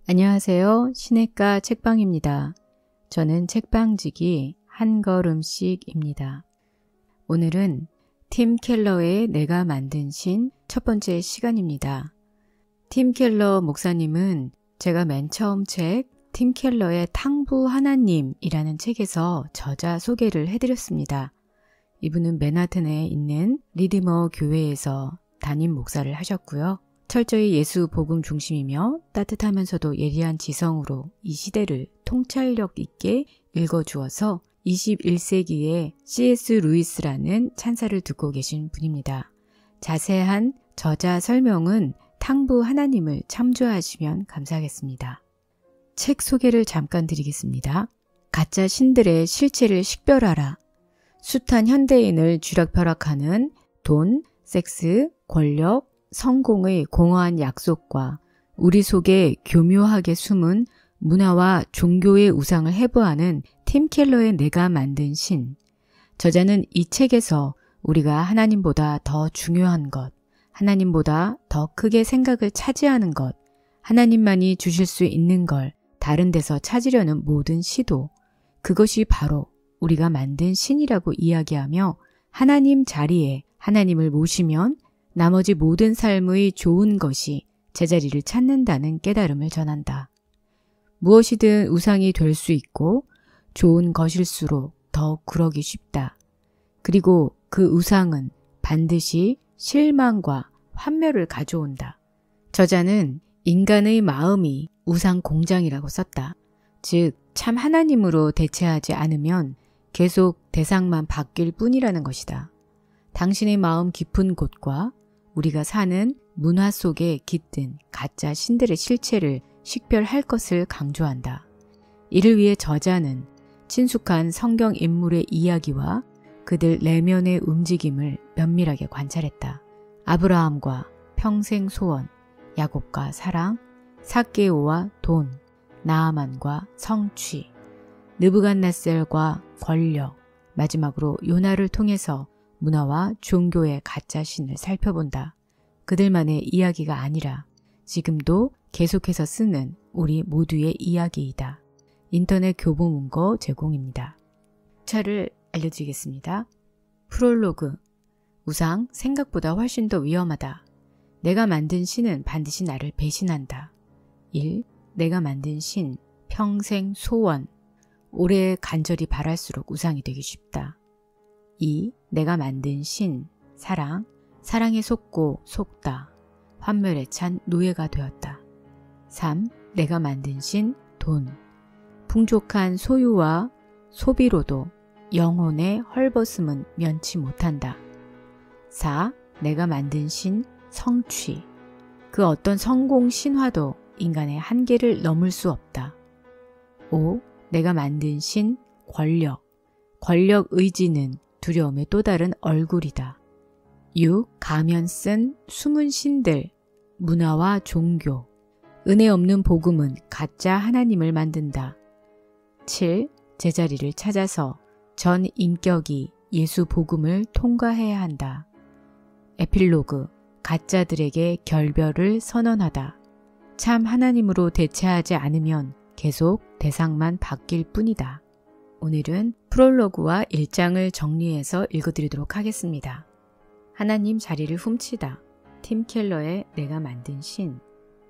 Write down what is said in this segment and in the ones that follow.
안녕하세요. 시냇가 책방입니다. 저는 책방지기 한 걸음씩입니다. 오늘은 팀 켈러의 내가 만든 신 첫 번째 시간입니다. 팀 켈러 목사님은 제가 맨 처음 책 팀 켈러의 탕부 하나님이라는 책에서 저자 소개를 해드렸습니다. 이분은 맨하튼에 있는 리디머 교회에서 담임 목사를 하셨고요. 철저히 예수 복음 중심이며 따뜻하면서도 예리한 지성으로 이 시대를 통찰력 있게 읽어주어서 21세기에 C.S. 루이스라는 찬사를 듣고 계신 분입니다. 자세한 저자 설명은 탕부 하나님을 참조하시면 감사하겠습니다. 책 소개를 잠깐 드리겠습니다. 가짜 신들의 실체를 식별하라. 숱한 현대인을 쥐락펴락하는 돈, 섹스, 권력, 성공의 공허한 약속과 우리 속에 교묘하게 숨은 문화와 종교의 우상을 해부하는 팀 켈러의 내가 만든 신. 저자는 이 책에서 우리가 하나님보다 더 중요한 것, 하나님보다 더 크게 생각을 차지하는 것, 하나님만이 주실 수 있는 걸 다른 데서 찾으려는 모든 시도, 그것이 바로 우리가 만든 신이라고 이야기하며 하나님 자리에 하나님을 모시면 나머지 모든 삶의 좋은 것이 제자리를 찾는다는 깨달음을 전한다. 무엇이든 우상이 될 수 있고 좋은 것일수록 더욱 그러기 쉽다. 그리고 그 우상은 반드시 실망과 환멸을 가져온다. 저자는 인간의 마음이 우상 공장이라고 썼다. 즉, 참 하나님으로 대체하지 않으면 계속 대상만 바뀔 뿐이라는 것이다. 당신의 마음 깊은 곳과 우리가 사는 문화 속에 깃든 가짜 신들의 실체를 식별할 것을 강조한다. 이를 위해 저자는 친숙한 성경 인물의 이야기와 그들 내면의 움직임을 면밀하게 관찰했다. 아브라함과 평생 소원, 야곱과 사랑, 삭개오와 돈, 나아만과 성취, 느부갓네살과 권력, 마지막으로 요나를 통해서 문화와 종교의 가짜 신을 살펴본다. 그들만의 이야기가 아니라 지금도 계속해서 쓰는 우리 모두의 이야기이다. 인터넷 교보문고 제공입니다. 차를 알려드리겠습니다. 프롤로그. 우상 생각보다 훨씬 더 위험하다. 내가 만든 신은 반드시 나를 배신한다. 1. 내가 만든 신, 평생 소원. 오래 간절히 바랄수록 우상이 되기 쉽다. 2. 내가 만든 신, 사랑, 사랑에 속고 속다, 환멸에 찬 노예가 되었다. 3. 내가 만든 신, 돈, 풍족한 소유와 소비로도 영혼의 헐벗음은 면치 못한다. 4. 내가 만든 신, 성취, 그 어떤 성공 신화도 인간의 한계를 넘을 수 없다. 5. 내가 만든 신, 권력, 권력 의지는 두려움의 또 다른 얼굴이다. 6. 가면 쓴 숨은 신들, 문화와 종교, 은혜 없는 복음은 가짜 하나님을 만든다. 7. 제자리를 찾아서 전 인격이 예수 복음을 통과해야 한다. 에필로그, 가짜들에게 결별을 선언하다. 참 하나님으로 대체하지 않으면 계속 대상만 바뀔 뿐이다. 오늘은 프롤로그와 1장을 정리해서 읽어드리도록 하겠습니다. 하나님 자리를 훔치다. 팀 켈러의 내가 만든 신.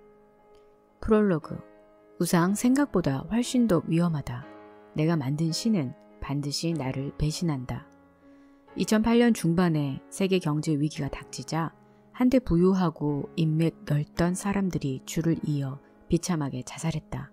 프롤로그. 우상 생각보다 훨씬 더 위험하다. 내가 만든 신은 반드시 나를 배신한다. 2008년 중반에 세계 경제 위기가 닥치자 한때 부유하고 인맥 넓던 사람들이 줄을 이어 비참하게 자살했다.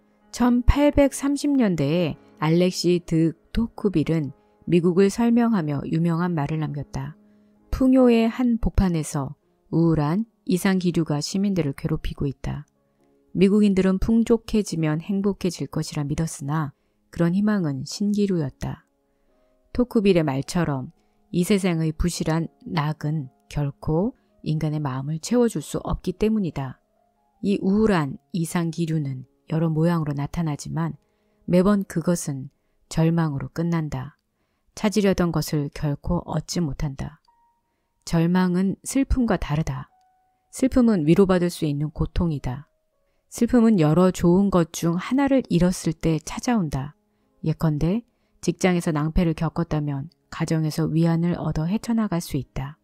1830년대에 알렉시 드 토쿠빌은 미국을 설명하며 유명한 말을 남겼다. 풍요의 한 복판에서 우울한 이상기류가 시민들을 괴롭히고 있다. 미국인들은 풍족해지면 행복해질 것이라 믿었으나 그런 희망은 신기루였다. 토쿠빌의 말처럼 이 세상의 부실한 낙은 결코 인간의 마음을 채워줄 수 없기 때문이다. 이 우울한 이상기류는 여러 모양으로 나타나지만 매번 그것은 절망으로 끝난다. 찾으려던 것을 결코 얻지 못한다. 절망은 슬픔과 다르다. 슬픔은 위로받을 수 있는 고통이다. 슬픔은 여러 좋은 것 중 하나를 잃었을 때 찾아온다. 예컨대 직장에서 낭패를 겪었다면 가정에서 위안을 얻어 헤쳐나갈 수 있다.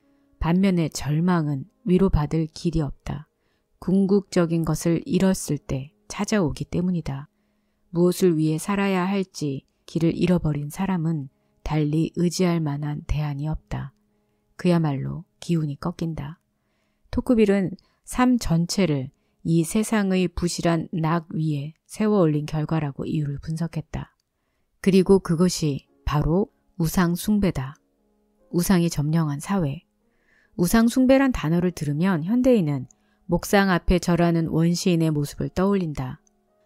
반면에 절망은 위로받을 길이 없다. 궁극적인 것을 잃었을 때 찾아오기 때문이다. 무엇을 위해 살아야 할지 길을 잃어버린 사람은 달리 의지할 만한 대안이 없다. 그야말로 기운이 꺾인다. 토크빌은 삶 전체를 이 세상의 부실한 낙 위에 세워 올린 결과라고 이유를 분석했다. 그리고 그것이 바로 우상 숭배다. 우상이 점령한 사회. 우상 숭배란 단어를 들으면 현대인은 목상 앞에 절하는 원시인의 모습을 떠올린다.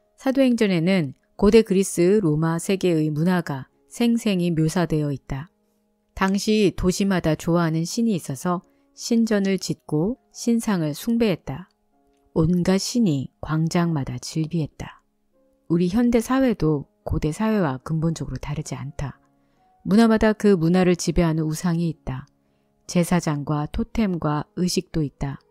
사도행전에는 고대 그리스, 로마 세계의 문화가 생생히 묘사되어 있다. 당시 도시마다 좋아하는 신이 있어서 신전을 짓고 신상을 숭배했다. 온갖 신이 광장마다 즐비했다. 우리 현대 사회도 고대 사회와 근본적으로 다르지 않다. 문화마다 그 문화를 지배하는 우상이 있다. 제사장과 토템과 의식도 있다.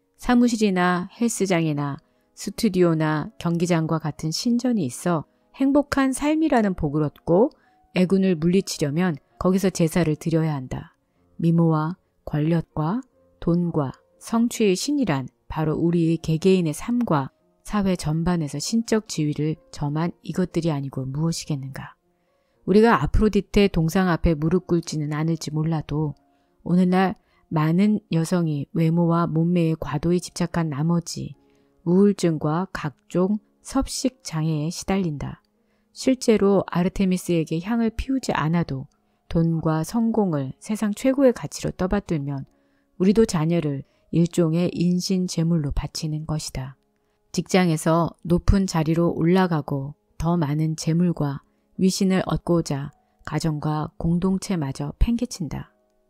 사무실이나 헬스장이나 스튜디오나 경기장과 같은 신전이 있어 행복한 삶이라는 복을 얻고 애군을 물리치려면 거기서 제사를 드려야 한다. 미모와 권력과 돈과 성취의 신이란 바로 우리의 개개인의 삶과 사회 전반에서 신적 지위를 점한 이것들이 아니고 무엇이겠는가. 우리가 아프로디테 동상 앞에 무릎 꿇지는 않을지 몰라도 오늘날 많은 여성이 외모와 몸매에 과도히 집착한 나머지 우울증과 각종 섭식 장애에 시달린다. 실제로 아르테미스에게 향을 피우지 않아도 돈과 성공을 세상 최고의 가치로 떠받들면 우리도 자녀를 일종의 인신 제물로 바치는 것이다. 직장에서 높은 자리로 올라가고 더 많은 재물과 위신을 얻고자 가정과 공동체마저 팽개친다.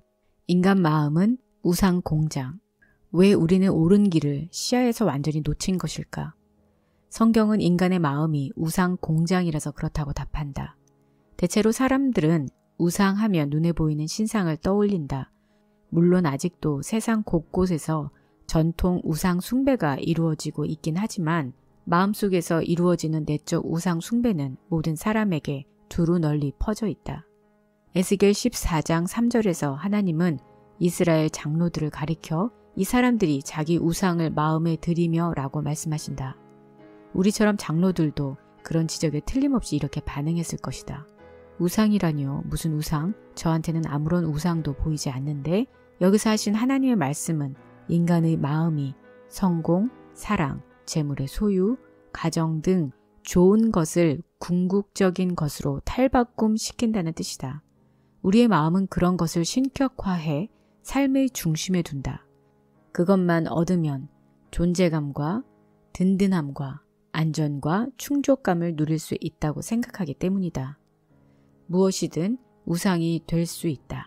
인간 마음은 우상 공장. 왜 우리는 옳은 길을 시야에서 완전히 놓친 것일까? 성경은 인간의 마음이 우상 공장이라서 그렇다고 답한다. 대체로 사람들은 우상하면 눈에 보이는 신상을 떠올린다. 물론 아직도 세상 곳곳에서 전통 우상 숭배가 이루어지고 있긴 하지만 마음속에서 이루어지는 내적 우상 숭배는 모든 사람에게 두루 널리 퍼져 있다. 에스겔 14장 3절에서 하나님은 이스라엘 장로들을 가리켜 이 사람들이 자기 우상을 마음에 들이며 라고 말씀하신다. 우리처럼 장로들도 그런 지적에 틀림없이 이렇게 반응했을 것이다. 우상이라뇨? 무슨 우상? 저한테는 아무런 우상도 보이지 않는데 여기서 하신 하나님의 말씀은 인간의 마음이 성공, 사랑, 재물의 소유, 가정 등 좋은 것을 궁극적인 것으로 탈바꿈 시킨다는 뜻이다. 우리의 마음은 그런 것을 신격화해 삶의 중심에 둔다. 그것만 얻으면 존재감과 든든함과 안전과 충족감을 누릴 수 있다고 생각하기 때문이다. 무엇이든 우상이 될 수 있다.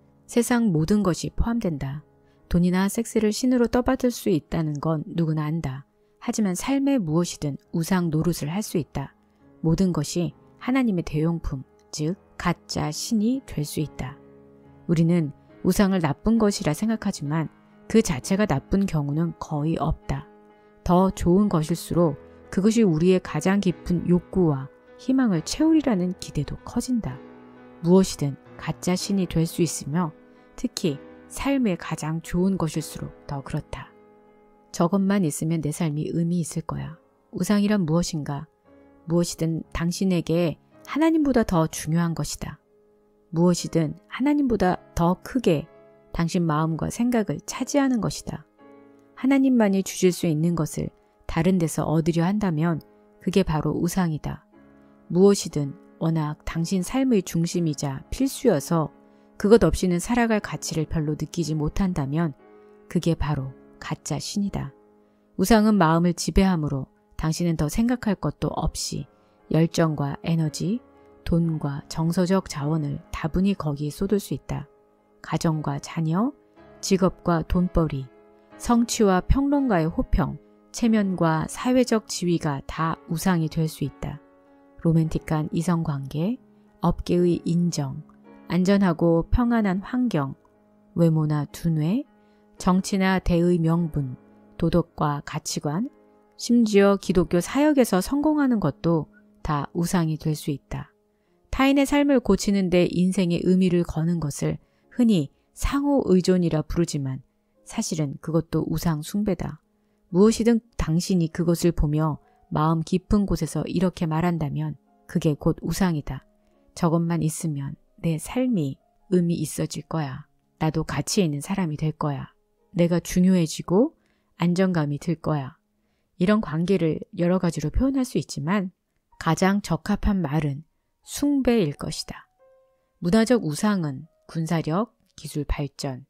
세상 모든 것이 포함된다. 돈이나 섹스를 신으로 떠받들 수 있다는 건 누구나 안다. 하지만 삶에 무엇이든 우상 노릇을 할 수 있다. 모든 것이 하나님의 대용품, 즉 가짜 신이 될 수 있다. 우리는 우상을 나쁜 것이라 생각하지만 그 자체가 나쁜 경우는 거의 없다. 더 좋은 것일수록 그것이 우리의 가장 깊은 욕구와 희망을 채우리라는 기대도 커진다. 무엇이든 가짜 신이 될 수 있으며 특히 삶의 가장 좋은 것일수록 더 그렇다. 저것만 있으면 내 삶이 의미 있을 거야. 우상이란 무엇인가? 무엇이든 당신에게 하나님보다 더 중요한 것이다. 무엇이든 하나님보다 더 크게 당신 마음과 생각을 차지하는 것이다. 하나님만이 주실 수 있는 것을 다른 데서 얻으려 한다면 그게 바로 우상이다. 무엇이든 워낙 당신 삶의 중심이자 필수여서 그것 없이는 살아갈 가치를 별로 느끼지 못한다면 그게 바로 가짜 신이다. 우상은 마음을 지배하므로 당신은 더 생각할 것도 없이 열정과 에너지, 돈과 정서적 자원을 다분히 거기에 쏟을 수 있다. 가정과 자녀, 직업과 돈벌이, 성취와 평론가의 호평, 체면과 사회적 지위가 다 우상이 될 수 있다. 로맨틱한 이성관계, 업계의 인정, 안전하고 평안한 환경, 외모나 두뇌, 정치나 대의 명분, 도덕과 가치관, 심지어 기독교 사역에서 성공하는 것도 다 우상이 될 수 있다. 타인의 삶을 고치는데 인생의 의미를 거는 것을 흔히 상호 의존이라 부르지만 사실은 그것도 우상 숭배다. 무엇이든 당신이 그것을 보며 마음 깊은 곳에서 이렇게 말한다면 그게 곧 우상이다. 저것만 있으면 내 삶이 의미 있어질 거야. 나도 가치 있는 사람이 될 거야. 내가 중요해지고 안정감이 들 거야. 이런 관계를 여러 가지로 표현할 수 있지만 가장 적합한 말은 숭배일 것이다. 문화적 우상은 군사력, 기술 발전,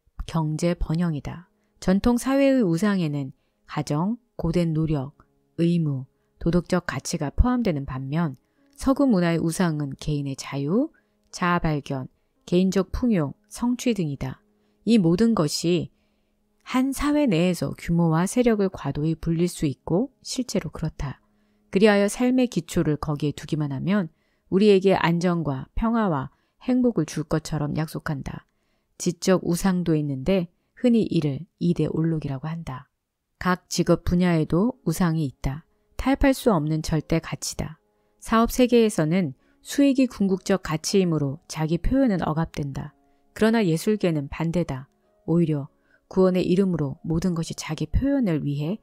경제 번영이다. 전통 사회의 우상에는 가정, 고된 노력, 의무, 도덕적 가치가 포함되는 반면 서구 문화의 우상은 개인의 자유, 자아 발견, 개인적 풍요, 성취 등이다. 이 모든 것이 한 사회 내에서 규모와 세력을 과도히 불릴 수 있고 실제로 그렇다. 그리하여 삶의 기초를 거기에 두기만 하면 우리에게 안정과 평화와 행복을 줄 것처럼 약속한다. 지적 우상도 있는데 흔히 이를 2대 올록이라고 한다. 각 직업 분야에도 우상이 있다. 타협할 수 없는 절대 가치다. 사업 세계에서는 수익이 궁극적 가치이므로 자기 표현은 억압된다. 그러나 예술계는 반대다. 오히려 구원의 이름으로 모든 것이 자기 표현을 위해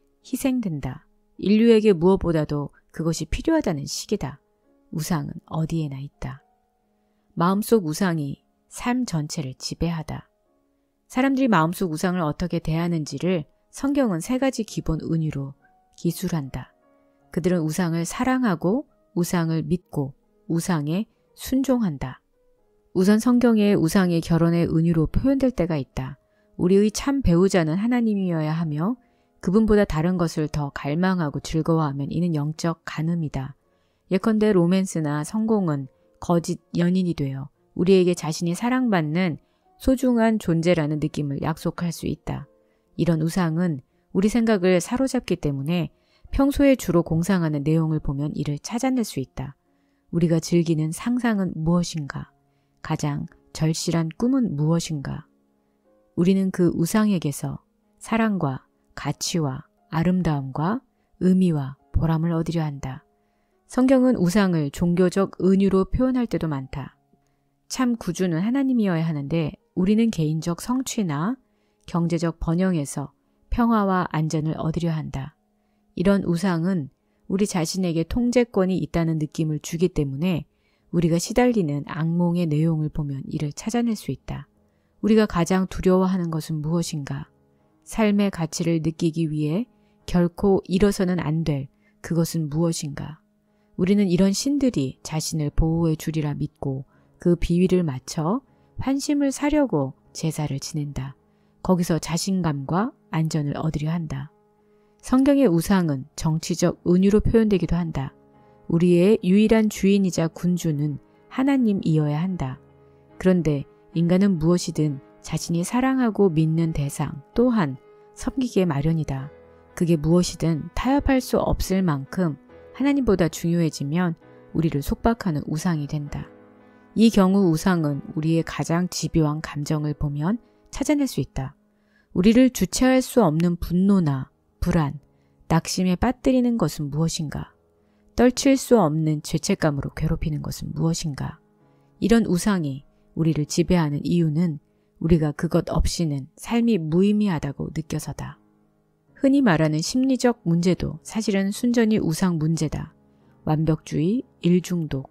희생된다. 인류에게 무엇보다도 그것이 필요하다는 시기다. 우상은 어디에나 있다. 마음속 우상이 삶 전체를 지배하다. 사람들이 마음속 우상을 어떻게 대하는지를 성경은 3가지 기본 은유로 기술한다. 그들은 우상을 사랑하고 우상을 믿고 우상에 순종한다. 우선 성경의 우상이 결혼의 은유로 표현될 때가 있다. 우리의 참 배우자는 하나님이어야 하며 그분보다 다른 것을 더 갈망하고 즐거워하면 이는 영적 간음이다. 예컨대 로맨스나 성공은 거짓 연인이 되어 우리에게 자신이 사랑받는 소중한 존재라는 느낌을 약속할 수 있다. 이런 우상은 우리 생각을 사로잡기 때문에 평소에 주로 공상하는 내용을 보면 이를 찾아낼 수 있다. 우리가 즐기는 상상은 무엇인가? 가장 절실한 꿈은 무엇인가? 우리는 그 우상에게서 사랑과 가치와 아름다움과 의미와 보람을 얻으려 한다. 성경은 우상을 종교적 은유로 표현할 때도 많다. 참 구주는 하나님이어야 하는데 우리는 개인적 성취나 경제적 번영에서 평화와 안전을 얻으려 한다. 이런 우상은 우리 자신에게 통제권이 있다는 느낌을 주기 때문에 우리가 시달리는 악몽의 내용을 보면 이를 찾아낼 수 있다. 우리가 가장 두려워하는 것은 무엇인가? 삶의 가치를 느끼기 위해 결코 잃어서는 안 될 그것은 무엇인가? 우리는 이런 신들이 자신을 보호해 주리라 믿고 그 비위를 맞춰 환심을 사려고 제사를 지낸다. 거기서 자신감과 안전을 얻으려 한다. 성경의 우상은 정치적 은유로 표현되기도 한다. 우리의 유일한 주인이자 군주는 하나님이어야 한다. 그런데 인간은 무엇이든 자신이 사랑하고 믿는 대상 또한 섬기기에 마련이다. 그게 무엇이든 타협할 수 없을 만큼 하나님보다 중요해지면 우리를 속박하는 우상이 된다. 이 경우 우상은 우리의 가장 집요한 감정을 보면 찾아낼 수 있다. 우리를 주체할 수 없는 분노나 불안, 낙심에 빠뜨리는 것은 무엇인가? 떨칠 수 없는 죄책감으로 괴롭히는 것은 무엇인가? 이런 우상이 우리를 지배하는 이유는 우리가 그것 없이는 삶이 무의미하다고 느껴서다. 흔히 말하는 심리적 문제도 사실은 순전히 우상 문제다. 완벽주의, 일중독,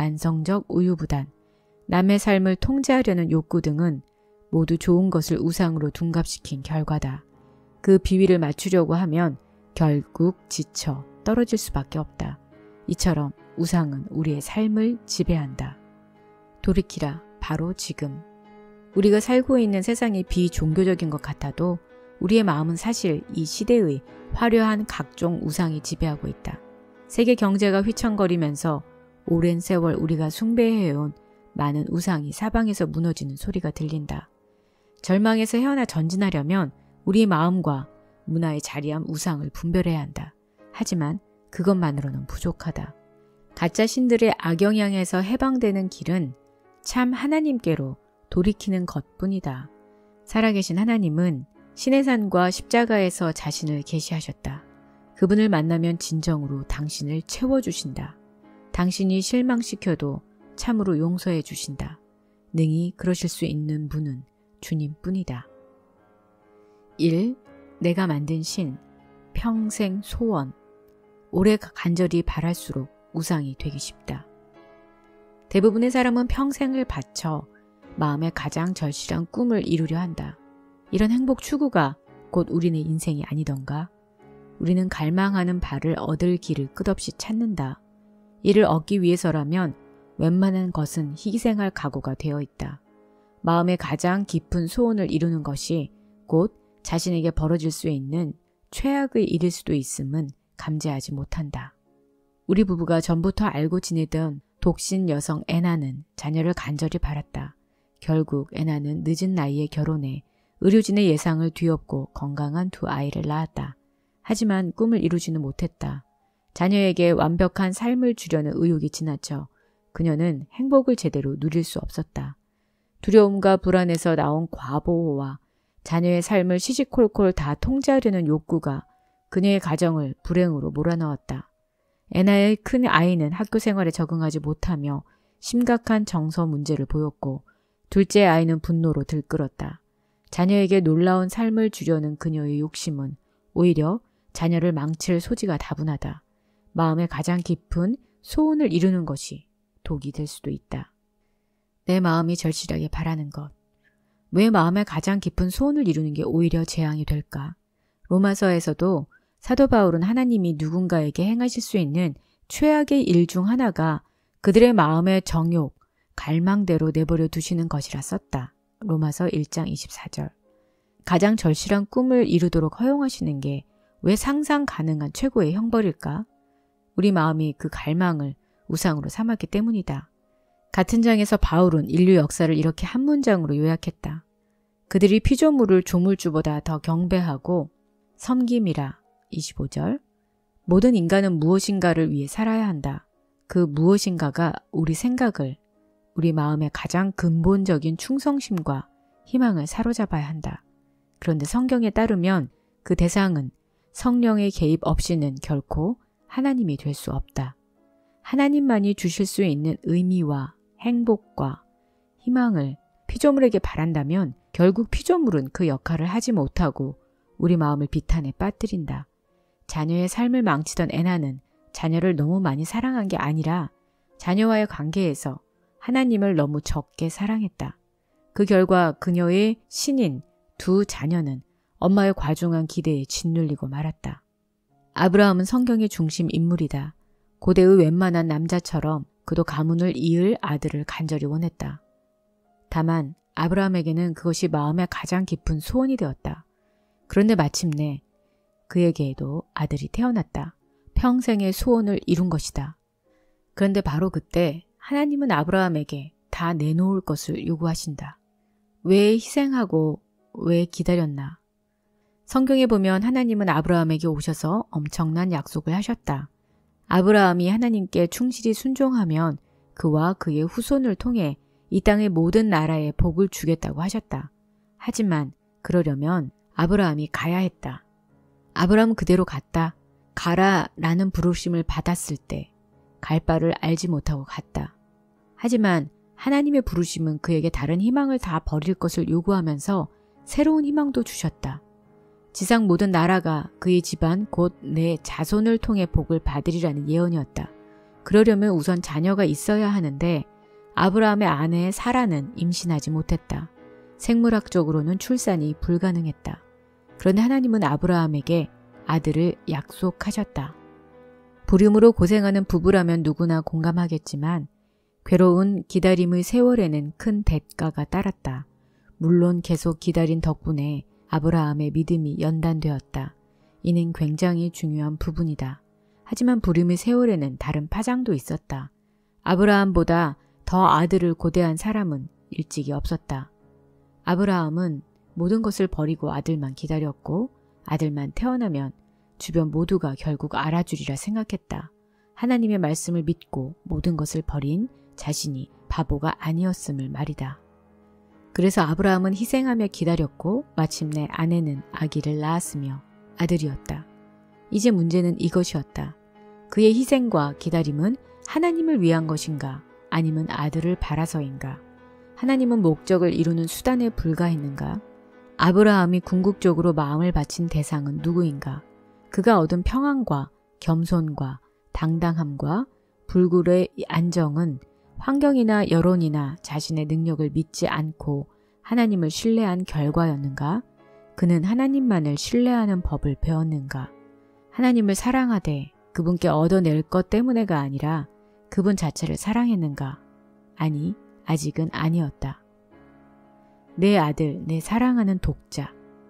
만성적 우유부단, 남의 삶을 통제하려는 욕구 등은 모두 좋은 것을 우상으로 둔갑시킨 결과다. 그 비위를 맞추려고 하면 결국 지쳐 떨어질 수밖에 없다. 이처럼 우상은 우리의 삶을 지배한다. 돌이키라, 바로 지금. 우리가 살고 있는 세상이 비종교적인 것 같아도 우리의 마음은 사실 이 시대의 화려한 각종 우상이 지배하고 있다. 세계 경제가 휘청거리면서 오랜 세월 우리가 숭배해온 많은 우상이 사방에서 무너지는 소리가 들린다. 절망에서 헤어나 전진하려면 우리 마음과 문화에 자리한 우상을 분별해야 한다. 하지만 그것만으로는 부족하다. 가짜 신들의 악영향에서 해방되는 길은 참 하나님께로 돌이키는 것뿐이다. 살아계신 하나님은 신의 산과 십자가에서 자신을 계시하셨다. 그분을 만나면 진정으로 당신을 채워주신다. 당신이 실망시켜도 참으로 용서해 주신다. 능히 그러실 수 있는 분은 주님뿐이다. 1. 내가 만든 신, 평생 소원. 오래 간절히 바랄수록 우상이 되기 쉽다. 대부분의 사람은 평생을 바쳐 마음의 가장 절실한 꿈을 이루려 한다. 이런 행복 추구가 곧 우리네 인생이 아니던가? 우리는 갈망하는 바를 얻을 길을 끝없이 찾는다. 이를 얻기 위해서라면 웬만한 것은 희생할 각오가 되어 있다. 마음의 가장 깊은 소원을 이루는 것이 곧 자신에게 벌어질 수 있는 최악의 일일 수도 있음은 감지하지 못한다. 우리 부부가 전부터 알고 지내던 독신 여성 애나는 자녀를 간절히 바랐다. 결국 애나는 늦은 나이에 결혼해 의료진의 예상을 뒤엎고 건강한 두 아이를 낳았다. 하지만 꿈을 이루지는 못했다. 자녀에게 완벽한 삶을 주려는 의욕이 지나쳐 그녀는 행복을 제대로 누릴 수 없었다. 두려움과 불안에서 나온 과보호와 자녀의 삶을 시시콜콜 다 통제하려는 욕구가 그녀의 가정을 불행으로 몰아넣었다. 애나의 큰 아이는 학교 생활에 적응하지 못하며 심각한 정서 문제를 보였고 둘째 아이는 분노로 들끓었다. 자녀에게 놀라운 삶을 주려는 그녀의 욕심은 오히려 자녀를 망칠 소지가 다분하다. 마음의 가장 깊은 소원을 이루는 것이 독이 될 수도 있다. 내 마음이 절실하게 바라는 것. 왜 마음의 가장 깊은 소원을 이루는 게 오히려 재앙이 될까? 로마서에서도 사도 바울은 하나님이 누군가에게 행하실 수 있는 최악의 일 중 하나가 그들의 마음의 정욕, 갈망대로 내버려 두시는 것이라 썼다. 로마서 1장 24절. 가장 절실한 꿈을 이루도록 허용하시는 게 왜 상상 가능한 최고의 형벌일까? 우리 마음이 그 갈망을 우상으로 삼았기 때문이다. 같은 장에서 바울은 인류 역사를 이렇게 한 문장으로 요약했다. 그들이 피조물을 조물주보다 더 경배하고 섬김이라. 25절. 모든 인간은 무엇인가를 위해 살아야 한다. 그 무엇인가가 우리 생각을, 우리 마음의 가장 근본적인 충성심과 희망을 사로잡아야 한다. 그런데 성경에 따르면 그 대상은 성령의 개입 없이는 결코 하나님이 될 수 없다. 하나님만이 주실 수 있는 의미와 행복과 희망을 피조물에게 바란다면 결국 피조물은 그 역할을 하지 못하고 우리 마음을 비탄에 빠뜨린다. 자녀의 삶을 망치던 애나는 자녀를 너무 많이 사랑한 게 아니라 자녀와의 관계에서 하나님을 너무 적게 사랑했다. 그 결과 그녀의 신인 두 자녀는 엄마의 과중한 기대에 짓눌리고 말았다. 아브라함은 성경의 중심 인물이다. 고대의 웬만한 남자처럼 그도 가문을 이을 아들을 간절히 원했다. 다만 아브라함에게는 그것이 마음의 가장 깊은 소원이 되었다. 그런데 마침내 그에게도 아들이 태어났다. 평생의 소원을 이룬 것이다. 그런데 바로 그때 하나님은 아브라함에게 다 내놓을 것을 요구하신다. 왜 희생하고 왜 기다렸나? 성경에 보면 하나님은 아브라함에게 오셔서 엄청난 약속을 하셨다. 아브라함이 하나님께 충실히 순종하면 그와 그의 후손을 통해 이 땅의 모든 나라에 복을 주겠다고 하셨다. 하지만 그러려면 아브라함이 가야 했다. 아브라함은 그대로 갔다. 가라라는 부르심을 받았을 때 갈 바를 알지 못하고 갔다. 하지만 하나님의 부르심은 그에게 다른 희망을 다 버릴 것을 요구하면서 새로운 희망도 주셨다. 지상 모든 나라가 그의 집안 곧 내 자손을 통해 복을 받으리라는 예언이었다. 그러려면 우선 자녀가 있어야 하는데 아브라함의 아내 사라는 임신하지 못했다. 생물학적으로는 출산이 불가능했다. 그런데 하나님은 아브라함에게 아들을 약속하셨다. 불임으로 고생하는 부부라면 누구나 공감하겠지만 괴로운 기다림의 세월에는 큰 대가가 따랐다. 물론 계속 기다린 덕분에 아브라함의 믿음이 연단되었다. 이는 굉장히 중요한 부분이다. 하지만 불임의 세월에는 다른 파장도 있었다. 아브라함보다 더 아들을 고대한 사람은 일찍이 없었다. 아브라함은 모든 것을 버리고 아들만 기다렸고 아들만 태어나면 주변 모두가 결국 알아주리라 생각했다. 하나님의 말씀을 믿고 모든 것을 버린 자신이 바보가 아니었음을 말이다. 그래서 아브라함은 희생하며 기다렸고 마침내 아내는 아기를 낳았으며 아들이었다. 이제 문제는 이것이었다. 그의 희생과 기다림은 하나님을 위한 것인가 아니면 아들을 바라서인가? 하나님은 목적을 이루는 수단에 불과했는가? 아브라함이 궁극적으로 마음을 바친 대상은 누구인가? 그가 얻은 평안과 겸손과 당당함과 불굴의 안정은 환경이나 여론이나 자신의 능력을 믿지 않고 하나님을 신뢰한 결과였는가? 그는 하나님만을 신뢰하는 법을 배웠는가? 하나님을 사랑하되 그분께 얻어낼 것 때문에가 아니라 그분 자체를 사랑했는가? 아니, 아직은 아니었다. 내 아들, 내 사랑하는 독자.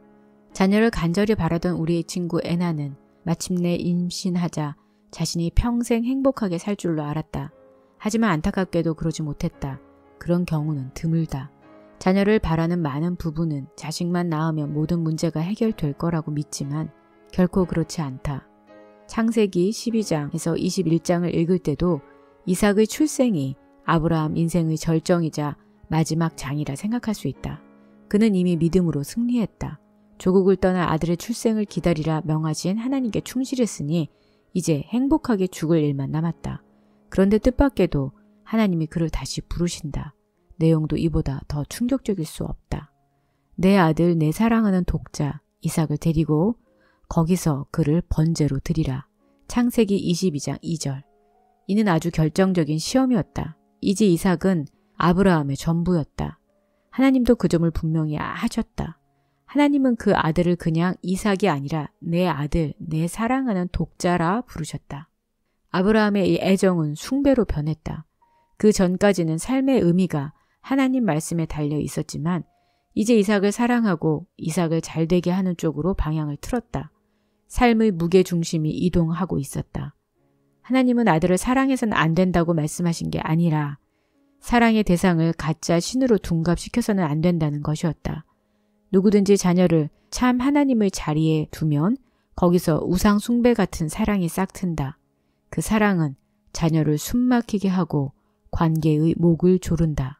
자녀를 간절히 바라던 우리의 친구 애나는 마침내 임신하자 자신이 평생 행복하게 살 줄로 알았다. 하지만 안타깝게도 그러지 못했다. 그런 경우는 드물다. 자녀를 바라는 많은 부부는 자식만 낳으면 모든 문제가 해결될 거라고 믿지만 결코 그렇지 않다. 창세기 12장에서 21장을 읽을 때도 이삭의 출생이 아브라함 인생의 절정이자 마지막 장이라 생각할 수 있다. 그는 이미 믿음으로 승리했다. 조국을 떠나 아들의 출생을 기다리라 명하신 하나님께 충실했으니 이제 행복하게 죽을 일만 남았다. 그런데 뜻밖에도 하나님이 그를 다시 부르신다. 내용도 이보다 더 충격적일 수 없다. 내 아들, 내 사랑하는 독자 이삭을 데리고 거기서 그를 번제로 드리라. 창세기 22장 2절. 이는 아주 결정적인 시험이었다. 이제 이삭은 아브라함의 전부였다. 하나님도 그 점을 분명히 하셨다. 하나님은 그 아들을 그냥 이삭이 아니라 내 아들, 내 사랑하는 독자라 부르셨다. 아브라함의 이 애정은 숭배로 변했다. 그 전까지는 삶의 의미가 하나님 말씀에 달려 있었지만 이제 이삭을 사랑하고 이삭을 잘되게 하는 쪽으로 방향을 틀었다. 삶의 무게중심이 이동하고 있었다. 하나님은 아들을 사랑해서는 안 된다고 말씀하신 게 아니라 사랑의 대상을 가짜 신으로 둔갑시켜서는 안 된다는 것이었다. 누구든지 자녀를 참 하나님의 자리에 두면 거기서 우상 숭배 같은 사랑이 싹튼다. 그 사랑은 자녀를 숨막히게 하고 관계의 목을 조른다.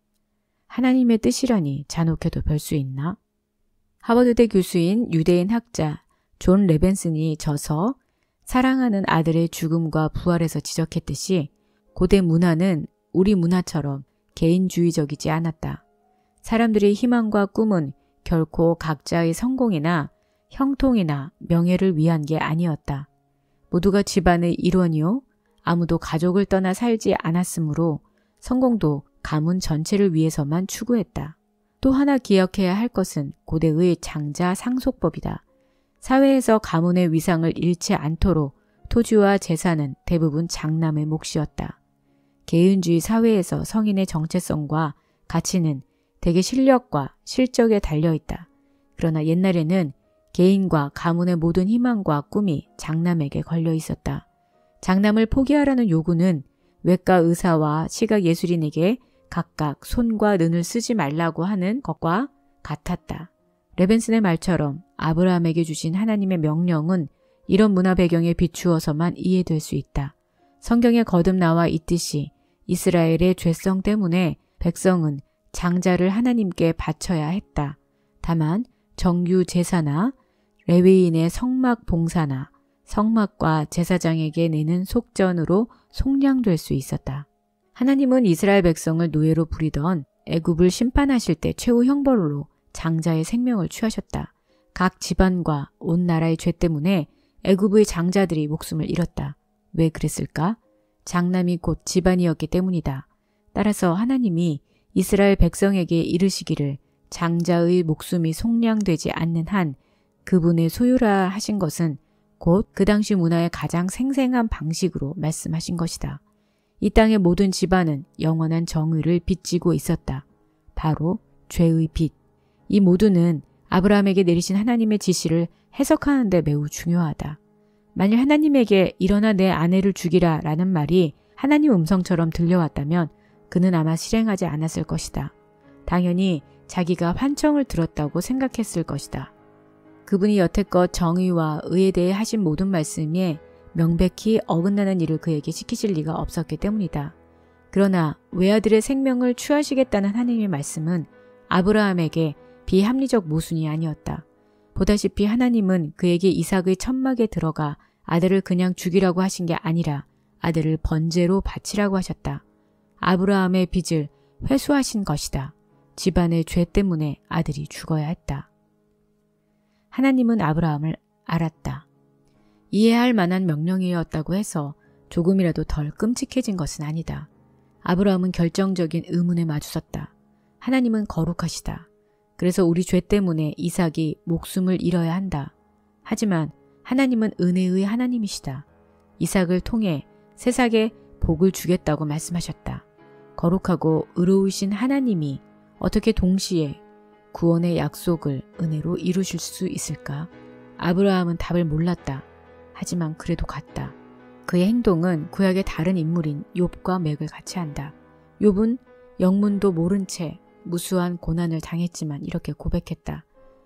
하나님의 뜻이라니 잔혹해도 별 수 있나? 하버드대 교수인 유대인 학자 존 레벤슨이 저서 사랑하는 아들의 죽음과 부활에서 지적했듯이 고대 문화는 우리 문화처럼 개인주의적이지 않았다. 사람들의 희망과 꿈은 결코 각자의 성공이나 형통이나 명예를 위한 게 아니었다. 모두가 집안의 일원이요. 아무도 가족을 떠나 살지 않았으므로 성공도 가문 전체를 위해서만 추구했다. 또 하나 기억해야 할 것은 고대의 장자 상속법이다. 사회에서 가문의 위상을 잃지 않도록 토지와 재산은 대부분 장남의 몫이었다. 개인주의 사회에서 성인의 정체성과 가치는 대개 실력과 실적에 달려있다. 그러나 옛날에는 개인과 가문의 모든 희망과 꿈이 장남에게 걸려 있었다. 장남을 포기하라는 요구는 외과 의사와 시각 예술인에게 각각 손과 눈을 쓰지 말라고 하는 것과 같았다. 레벤슨의 말처럼 아브라함에게 주신 하나님의 명령은 이런 문화 배경에 비추어서만 이해될 수 있다. 성경에 거듭 나와 있듯이 이스라엘의 죄성 때문에 백성은 장자를 하나님께 바쳐야 했다. 다만 정유 제사나 레위인의 성막 봉사나 성막과 제사장에게 내는 속전으로 속량될 수 있었다. 하나님은 이스라엘 백성을 노예로 부리던 애굽을 심판하실 때 최후 형벌로 장자의 생명을 취하셨다. 각 집안과 온 나라의 죄 때문에 애굽의 장자들이 목숨을 잃었다. 왜 그랬을까? 장남이 곧 집안이었기 때문이다. 따라서 하나님이 이스라엘 백성에게 이르시기를 장자의 목숨이 속량되지 않는 한 그분의 소유라 하신 것은 곧 그 당시 문화의 가장 생생한 방식으로 말씀하신 것이다. 이 땅의 모든 집안은 영원한 정의를 빚지고 있었다. 바로 죄의 빚. 이 모두는 아브라함에게 내리신 하나님의 지시를 해석하는 데 매우 중요하다. 만일 하나님에게 일어나 내 아내를 죽이라 라는 말이 하나님 음성처럼 들려왔다면 그는 아마 실행하지 않았을 것이다. 당연히 자기가 환청을 들었다고 생각했을 것이다. 그분이 여태껏 정의와 의에 대해 하신 모든 말씀에 명백히 어긋나는 일을 그에게 시키실 리가 없었기 때문이다. 그러나 외아들의 생명을 취하시겠다는 하나님의 말씀은 아브라함에게 비합리적 모순이 아니었다. 보다시피 하나님은 그에게 이삭의 천막에 들어가 아들을 그냥 죽이라고 하신 게 아니라 아들을 번제로 바치라고 하셨다. 아브라함의 빚을 회수하신 것이다. 집안의 죄 때문에 아들이 죽어야 했다. 하나님은 아브라함을 알았다. 이해할 만한 명령이었다고 해서 조금이라도 덜 끔찍해진 것은 아니다. 아브라함은 결정적인 의문에 마주섰다. 하나님은 거룩하시다. 그래서 우리 죄 때문에 이삭이 목숨을 잃어야 한다. 하지만 하나님은 은혜의 하나님이시다. 이삭을 통해 세상에 복을 주겠다고 말씀하셨다. 거룩하고 의로우신 하나님이 어떻게 동시에 구원의 약속을 은혜로 이루실 수 있을까? 아브라함은 답을 몰랐다. 하지만 그래도 갔다. 그의 행동은 구약의 다른 인물인 욥과 맥을 같이 한다. 욥은 영문도 모른 채 무수한 고난을 당했지만 이렇게 고백했다.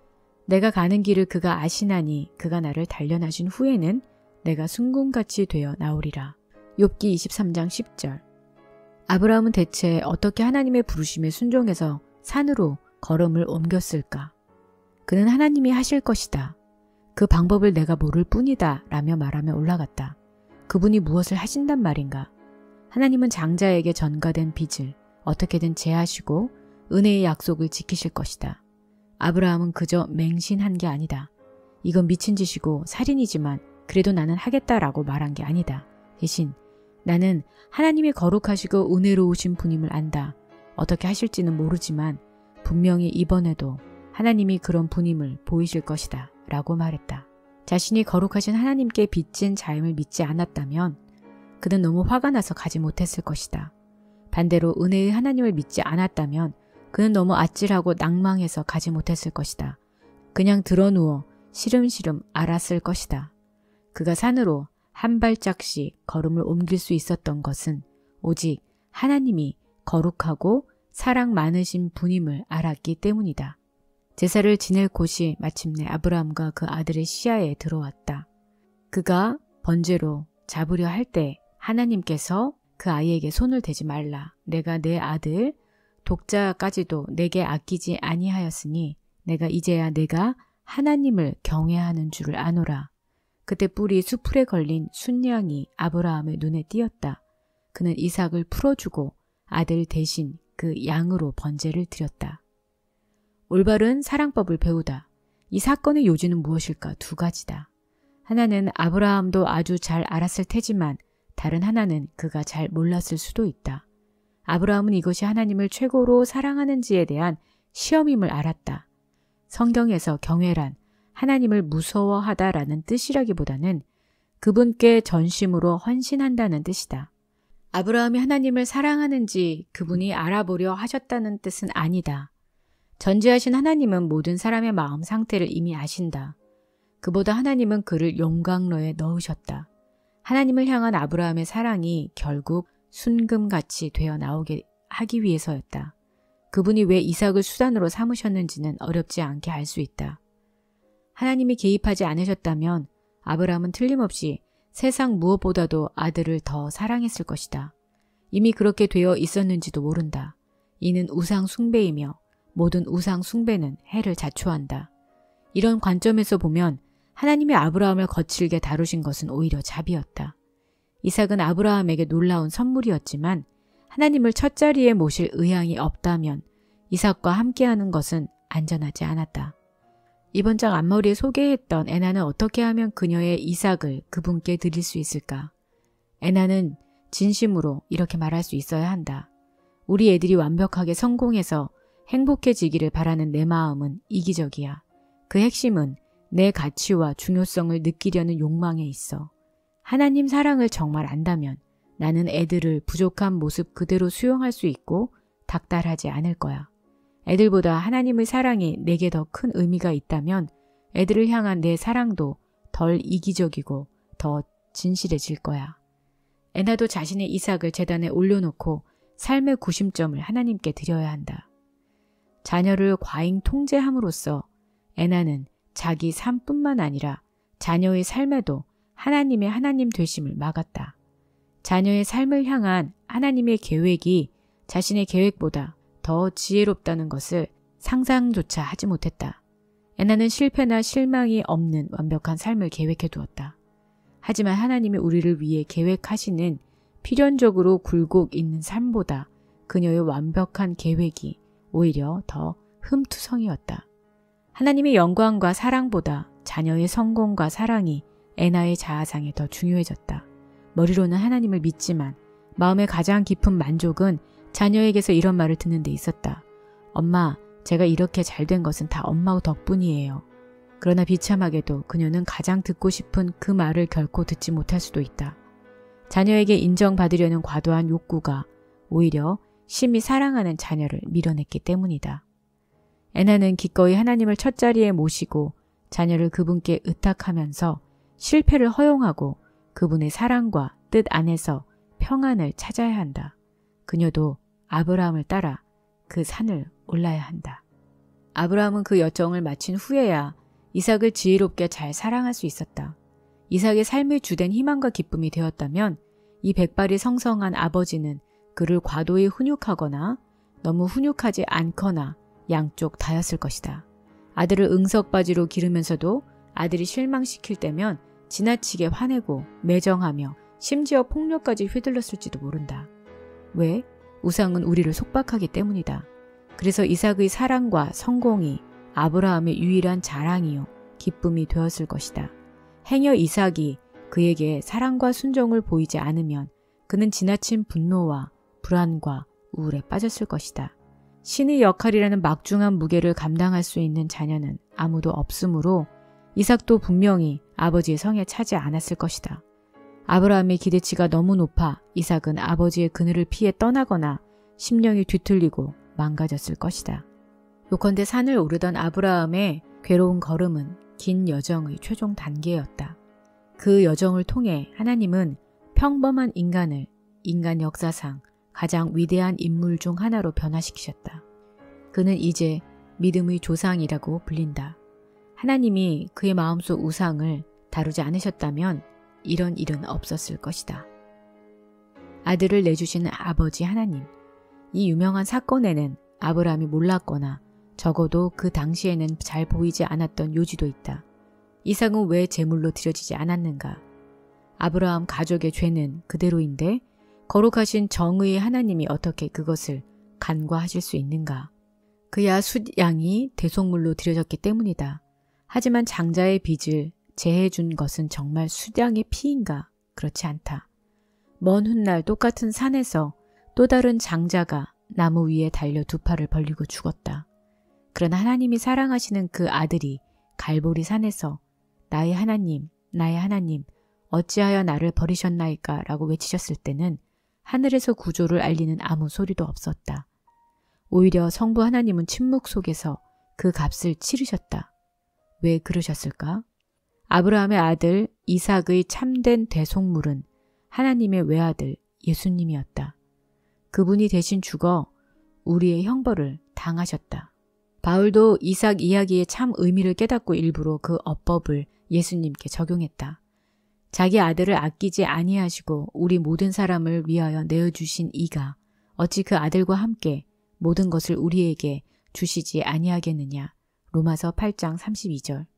내가 가는 길을 그가 아시나니 그가 나를 단련하신 후에는 내가 순금같이 되어 나오리라. 욥기 23장 10절. 아브라함은 대체 어떻게 하나님의 부르심에 순종해서 산으로 걸음을 옮겼을까? 그는 하나님이 하실 것이다. 그 방법을 내가 모를 뿐이다 라며 말하며 올라갔다. 그분이 무엇을 하신단 말인가? 하나님은 장자에게 전가된 빚을 어떻게든 제하시고 은혜의 약속을 지키실 것이다. 아브라함은 그저 맹신한 게 아니다. 이건 미친 짓이고 살인이지만 그래도 나는 하겠다라고 말한 게 아니다. 대신 나는 하나님이 거룩하시고 은혜로우신 분임을 안다. 어떻게 하실지는 모르지만 분명히 이번에도 하나님이 그런 분임을 보이실 것이다 라고 말했다. 자신이 거룩하신 하나님께 빚진 자임을 믿지 않았다면 그는 너무 화가 나서 가지 못했을 것이다. 반대로 은혜의 하나님을 믿지 않았다면 그는 너무 아찔하고 낭망해서 가지 못했을 것이다. 그냥 드러누워 시름시름 앓았을 것이다. 그가 산으로 한 발짝씩 걸음을 옮길 수 있었던 것은 오직 하나님이 거룩하고 사랑 많으신 분임을 알았기 때문이다. 제사를 지낼 곳이 마침내 아브라함과 그 아들의 시야에 들어왔다. 그가 번제로 잡으려 할 때 하나님께서 그 아이에게 손을 대지 말라. 내가 내 아들 독자까지도 내게 아끼지 아니하였으니 내가 이제야 내가 하나님을 경외하는 줄을 아노라. 그때 뿔이 수풀에 걸린 순양이 아브라함의 눈에 띄었다. 그는 이삭을 풀어주고 아들 대신 그 양으로 번제를 드렸다. 올바른 사랑법을 배우다. 이 사건의 요지는 무엇일까? 두 가지다. 하나는 아브라함도 아주 잘 알았을 테지만 다른 하나는 그가 잘 몰랐을 수도 있다. 아브라함은 이것이 하나님을 최고로 사랑하는지에 대한 시험임을 알았다. 성경에서 경외란 하나님을 무서워하다라는 뜻이라기보다는 그분께 전심으로 헌신한다는 뜻이다. 아브라함이 하나님을 사랑하는지 그분이 알아보려 하셨다는 뜻은 아니다. 전지하신 하나님은 모든 사람의 마음 상태를 이미 아신다. 그보다 하나님은 그를 용광로에 넣으셨다. 하나님을 향한 아브라함의 사랑이 결국 순금같이 되어 나오게 하기 위해서였다. 그분이 왜 이삭을 수단으로 삼으셨는지는 어렵지 않게 알 수 있다. 하나님이 개입하지 않으셨다면 아브라함은 틀림없이 세상 무엇보다도 아들을 더 사랑했을 것이다. 이미 그렇게 되어 있었는지도 모른다. 이는 우상 숭배이며 모든 우상 숭배는 해를 자초한다. 이런 관점에서 보면 하나님이 아브라함을 거칠게 다루신 것은 오히려 자비였다. 이삭은 아브라함에게 놀라운 선물이었지만 하나님을 첫자리에 모실 의향이 없다면 이삭과 함께하는 것은 안전하지 않았다. 이번 장 앞머리에 소개했던 에나는 어떻게 하면 그녀의 이삭을 그분께 드릴 수 있을까? 에나는 진심으로 이렇게 말할 수 있어야 한다. 우리 애들이 완벽하게 성공해서 행복해지기를 바라는 내 마음은 이기적이야. 그 핵심은 내 가치와 중요성을 느끼려는 욕망에 있어. 하나님 사랑을 정말 안다면 나는 애들을 부족한 모습 그대로 수용할 수 있고 닥달하지 않을 거야. 애들보다 하나님의 사랑이 내게 더 큰 의미가 있다면 애들을 향한 내 사랑도 덜 이기적이고 더 진실해질 거야. 에나도 자신의 이삭을 제단에 올려놓고 삶의 구심점을 하나님께 드려야 한다. 자녀를 과잉 통제함으로써 에나는 자기 삶뿐만 아니라 자녀의 삶에도 하나님의 하나님 되심을 막았다. 자녀의 삶을 향한 하나님의 계획이 자신의 계획보다 더 지혜롭다는 것을 상상조차 하지 못했다. 애나는 실패나 실망이 없는 완벽한 삶을 계획해 두었다. 하지만 하나님이 우리를 위해 계획하시는 필연적으로 굴곡 있는 삶보다 그녀의 완벽한 계획이 오히려 더 흠투성이었다. 하나님의 영광과 사랑보다 자녀의 성공과 사랑이 애나의 자아상에 더 중요해졌다. 머리로는 하나님을 믿지만 마음의 가장 깊은 만족은 자녀에게서 이런 말을 듣는 데 있었다. 엄마, 제가 이렇게 잘된 것은 다 엄마 덕분이에요. 그러나 비참하게도 그녀는 가장 듣고 싶은 그 말을 결코 듣지 못할 수도 있다. 자녀에게 인정받으려는 과도한 욕구가 오히려 심히 사랑하는 자녀를 밀어냈기 때문이다. 애나는 기꺼이 하나님을 첫자리에 모시고 자녀를 그분께 의탁하면서 실패를 허용하고 그분의 사랑과 뜻 안에서 평안을 찾아야 한다. 그녀도 아브라함을 따라 그 산을 올라야 한다. 아브라함은 그 여정을 마친 후에야 이삭을 지혜롭게 잘 사랑할 수 있었다. 이삭의 삶의 주된 희망과 기쁨이 되었다면 이 백발이 성성한 아버지는 그를 과도히 훈육하거나 너무 훈육하지 않거나 양쪽 다였을 것이다. 아들을 응석바지로 기르면서도 아들이 실망시킬 때면 지나치게 화내고 매정하며 심지어 폭력까지 휘둘렀을지도 모른다. 왜? 우상은 우리를 속박하기 때문이다. 그래서 이삭의 사랑과 성공이 아브라함의 유일한 자랑이요 기쁨이 되었을 것이다. 행여 이삭이 그에게 사랑과 순종을 보이지 않으면 그는 지나친 분노와 불안과 우울에 빠졌을 것이다. 신의 역할이라는 막중한 무게를 감당할 수 있는 자녀는 아무도 없으므로 이삭도 분명히 아버지의 성에 차지 않았을 것이다. 아브라함의 기대치가 너무 높아 이삭은 아버지의 그늘을 피해 떠나거나 심령이 뒤틀리고 망가졌을 것이다. 요컨대 산을 오르던 아브라함의 괴로운 걸음은 긴 여정의 최종 단계였다. 그 여정을 통해 하나님은 평범한 인간을 인간 역사상 가장 위대한 인물 중 하나로 변화시키셨다. 그는 이제 믿음의 조상이라고 불린다. 하나님이 그의 마음속 우상을 다루지 않으셨다면 이런 일은 없었을 것이다. 아들을 내주시는 아버지 하나님. 이 유명한 사건에는 아브라함이 몰랐거나 적어도 그 당시에는 잘 보이지 않았던 요지도 있다. 이삭은 왜 제물로 드려지지 않았는가? 아브라함 가족의 죄는 그대로인데 거룩하신 정의의 하나님이 어떻게 그것을 간과하실 수 있는가? 그야 숫양이 대속물로 드려졌기 때문이다. 하지만 장자의 빚을 제해준 것은 정말 숫양의 피인가? 그렇지 않다. 먼 훗날 똑같은 산에서 또 다른 장자가 나무 위에 달려 두 팔을 벌리고 죽었다. 그러나 하나님이 사랑하시는 그 아들이 갈보리 산에서 나의 하나님, 나의 하나님, 어찌하여 나를 버리셨나이까? 라고 외치셨을 때는 하늘에서 구조를 알리는 아무 소리도 없었다. 오히려 성부 하나님은 침묵 속에서 그 값을 치르셨다. 왜 그러셨을까? 아브라함의 아들 이삭의 참된 대속물은 하나님의 외아들 예수님이었다. 그분이 대신 죽어 우리의 형벌을 당하셨다. 바울도 이삭 이야기의 참 의미를 깨닫고 일부러 그 어법을 예수님께 적용했다. 자기 아들을 아끼지 아니하시고 우리 모든 사람을 위하여 내어주신 이가 어찌 그 아들과 함께 모든 것을 우리에게 주시지 아니하겠느냐. 로마서 8장 32절.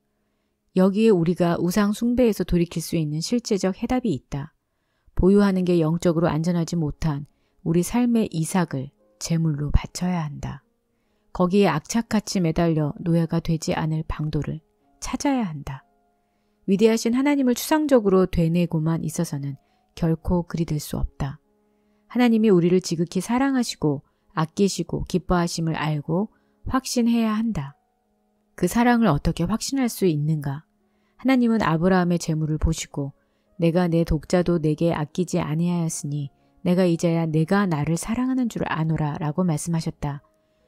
여기에 우리가 우상 숭배에서 돌이킬 수 있는 실제적 해답이 있다. 보유하는 게 영적으로 안전하지 못한 우리 삶의 이삭을 제물로 바쳐야 한다. 거기에 악착같이 매달려 노예가 되지 않을 방도를 찾아야 한다. 위대하신 하나님을 추상적으로 되뇌고만 있어서는 결코 그리 될 수 없다. 하나님이 우리를 지극히 사랑하시고 아끼시고 기뻐하심을 알고 확신해야 한다. 그 사랑을 어떻게 확신할 수 있는가? 하나님은 아브라함의 재물을 보시고 내가 내 독자도 내게 아끼지 아니하였으니 내가 이제야 내가 나를 사랑하는 줄 아노라 라고 말씀하셨다.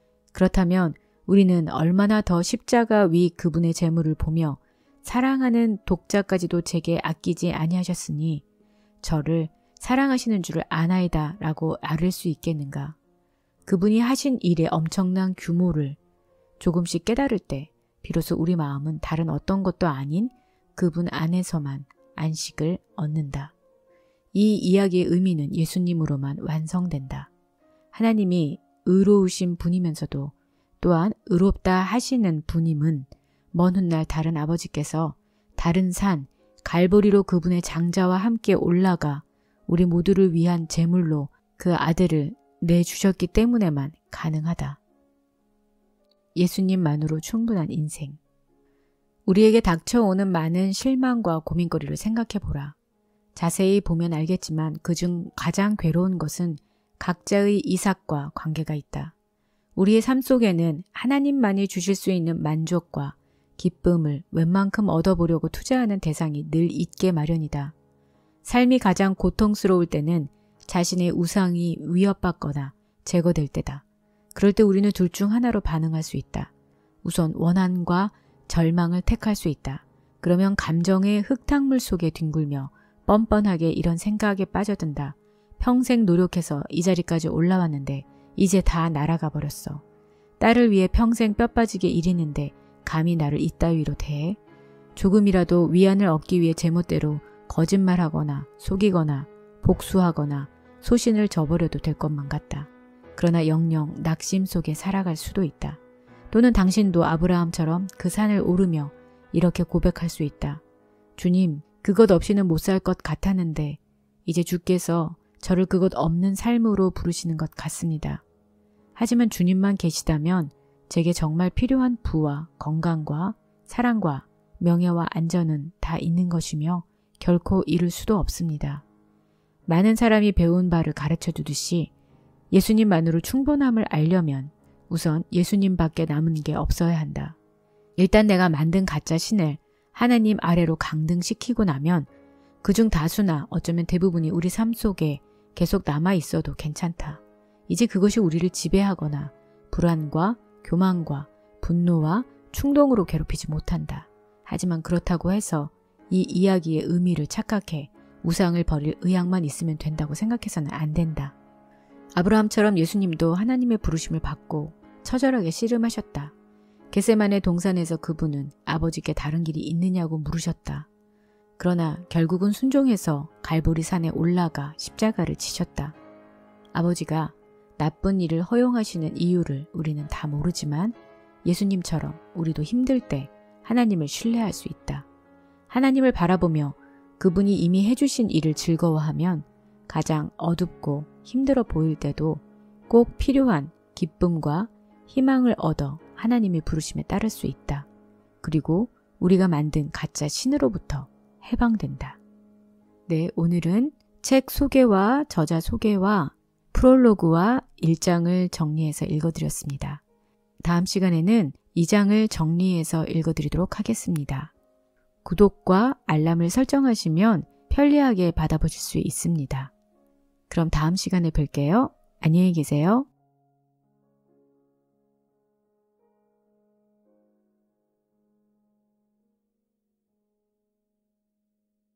그렇다면 우리는 얼마나 더 십자가 위 그분의 재물을 보며 사랑하는 독자까지도 제게 아끼지 아니하셨으니 저를 사랑하시는 줄을 아나이다 라고 알을 수 있겠는가? 그분이 하신 일의 엄청난 규모를 조금씩 깨달을 때 비로소 우리 마음은 다른 어떤 것도 아닌 그분 안에서만 안식을 얻는다. 이 이야기의 의미는 예수님으로만 완성된다. 하나님이 의로우신 분이면서도 또한 의롭다 하시는 분임은 먼 훗날 다른 아버지께서 다른 산 갈보리로 그분의 장자와 함께 올라가 우리 모두를 위한 제물로 그 아들을 내주셨기 때문에만 가능하다. 예수님만으로 충분한 인생. 우리에게 닥쳐오는 많은 실망과 고민거리를 생각해보라. 자세히 보면 알겠지만 그중 가장 괴로운 것은 각자의 이삭과 관계가 있다. 우리의 삶 속에는 하나님만이 주실 수 있는 만족과 기쁨을 웬만큼 얻어보려고 투자하는 대상이 늘 있게 마련이다. 삶이 가장 고통스러울 때는 자신의 우상이 위협받거나 제거될 때다. 그럴 때 우리는 둘 중 하나로 반응할 수 있다. 우선 원한과 절망을 택할 수 있다. 그러면 감정의 흙탕물 속에 뒹굴며 뻔뻔하게 이런 생각에 빠져든다. 평생 노력해서 이 자리까지 올라왔는데 이제 다 날아가 버렸어. 딸을 위해 평생 뼈 빠지게 일했는데 감히 나를 이따위로 대해? 조금이라도 위안을 얻기 위해 제멋대로 거짓말하거나 속이거나 복수하거나 소신을 저버려도 될 것만 같다. 그러나 영영 낙심 속에 살아갈 수도 있다. 또는 당신도 아브라함처럼 그 산을 오르며 이렇게 고백할 수 있다. 주님, 그것 없이는 못 살 것 같았는데 이제 주께서 저를 그것 없는 삶으로 부르시는 것 같습니다. 하지만 주님만 계시다면 제게 정말 필요한 부와 건강과 사랑과 명예와 안전은 다 있는 것이며 결코 잃을 수도 없습니다. 많은 사람이 배운 바를 가르쳐 주듯이 예수님만으로 충분함을 알려면 우선 예수님밖에 남은 게 없어야 한다. 일단 내가 만든 가짜 신을 하나님 아래로 강등시키고 나면 그중 다수나 어쩌면 대부분이 우리 삶 속에 계속 남아 있어도 괜찮다. 이제 그것이 우리를 지배하거나 불안과 교만과 분노와 충동으로 괴롭히지 못한다. 하지만 그렇다고 해서 이 이야기의 의미를 착각해 우상을 버릴 의향만 있으면 된다고 생각해서는 안 된다. 아브라함처럼 예수님도 하나님의 부르심을 받고 처절하게 씨름하셨다. 겟세마네 동산에서 그분은 아버지께 다른 길이 있느냐고 물으셨다. 그러나 결국은 순종해서 갈보리 산에 올라가 십자가를 지셨다. 아버지가 나쁜 일을 허용하시는 이유를 우리는 다 모르지만 예수님처럼 우리도 힘들 때 하나님을 신뢰할 수 있다. 하나님을 바라보며 그분이 이미 해주신 일을 즐거워하면 가장 어둡고 힘들어 보일 때도 꼭 필요한 기쁨과 희망을 얻어 하나님의 부르심에 따를 수 있다. 그리고 우리가 만든 가짜 신으로부터 해방된다. 네, 오늘은 책 소개와 저자 소개와 프롤로그와 1장을 정리해서 읽어드렸습니다. 다음 시간에는 2장을 정리해서 읽어드리도록 하겠습니다. 구독과 알람을 설정하시면 편리하게 받아보실 수 있습니다. 그럼 다음 시간에 뵐게요. 안녕히 계세요.